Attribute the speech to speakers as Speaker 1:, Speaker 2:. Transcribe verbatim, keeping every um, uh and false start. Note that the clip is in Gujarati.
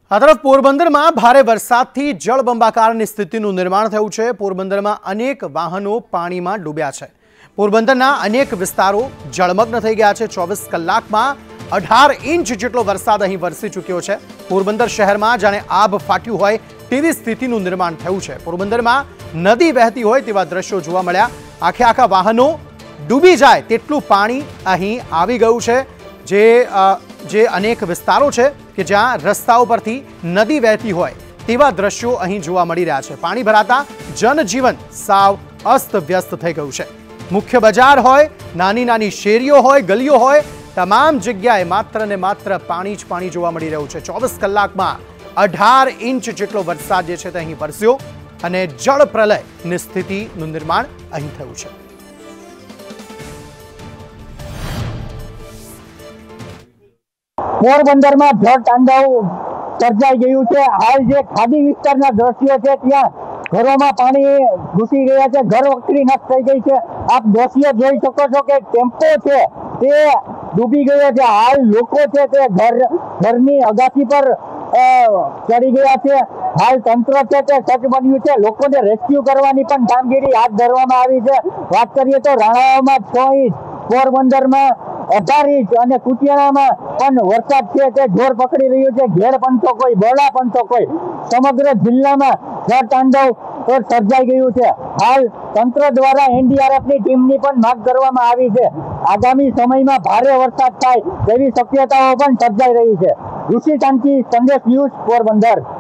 Speaker 1: આ તરફ પોરબંદરમાં ભારે વરસાદથી જળબંબાકારની સ્થિતિનું નિર્માણ થયું છે। પોરબંદરમાં અનેક વાહનો પાણીમાં ડૂબ્યા છે। પોરબંદરના અનેક વિસ્તારો જળમગ્ન થઈ ગયા છે। ચોવીસ કલાકમાં અઢાર ઇંચ જેટલો વરસાદ અહીં વરસી ચૂક્યો છે। પોરબંદર શહેરમાં જાણે આબ ફાટ્યું હોય તેવી સ્થિતિનું નિર્માણ થયું છે। પોરબંદરમાં નદી વહેતી હોય તેવા દ્રશ્યો જોવા મળ્યા। આખે આખા વાહનો ડૂબી જાય તેટલું પાણી અહીં આવી ગયું છે। જે જે અનેક વિસ્તારો છે કે જ્યાં રસ્તાઓ પરથી નદી વહેતી હોય તેવા દ્રશ્યો અહીં જોવા મળી રહ્યા છે। પાણી ભરાતા જનજીવન સાવ અસ્તવ્યસ્ત થઈ ગયું છે। મુખ્ય બજાર હોય, નાની નાની શેરીઓ હોય, ગલીઓ હોય, તમામ જગ્યાએ માત્ર ને માત્ર પાણી જ પાણી જોવા મળી રહ્યું છે। ચોવીસ કલાકમાં અઢાર ઇંચ જેટલો વરસાદ જે છે તે અહીં વરસ્યો અને જળ પ્રલયની સ્થિતિનું નિર્માણ અહીં થયું છે।
Speaker 2: पोरबंदर में जल तांडव सर्जाई गयु है। हाल जे खाड़ी विस्तारना दृश्य है त्या घरों में पानी घुसी गया है, घर वकरी नष्ट थई गई है। आप दृश्य જોઈ શકો છો કે ટેમ્પો છે તે ડૂબી ગયો છે। હાલ લોકો છે તે ઘર ઘરની અગાસી પર ચડી ગયા છે। હાલ તંત્ર છે તે સજ્જ બન્યું છે। લોકોને રેસ્ક્યુ કરવાની પણ કામગીરી હાથ ધરવામાં આવી છે। વાત કરીએ તો રાણાઓમાં છ ઇંચ, પોરબંદરમાં અઢાર ઇંચ અને કુતિયાણામાં પણ વરસાદ છે તે જોર પકડી રહ્યું છે। ઘેર પંથો કોઈ, બોલા પંથો કોઈ, સમગ્ર જિલ્લામાં જળ તાંડવ સર્જાઈ ગયું છે। હાલ તંત્ર દ્વારા એનડીઆરએફની ટીમની પણ માંગ કરવામાં આવી છે। આગામી સમયમાં ભારે વરસાદ થાય તેવી શક્યતાઓ પણ સર્જાઈ રહી છે। ઋષિ શાંતિ, સંદેશ ન્યૂઝ, પોરબંદર।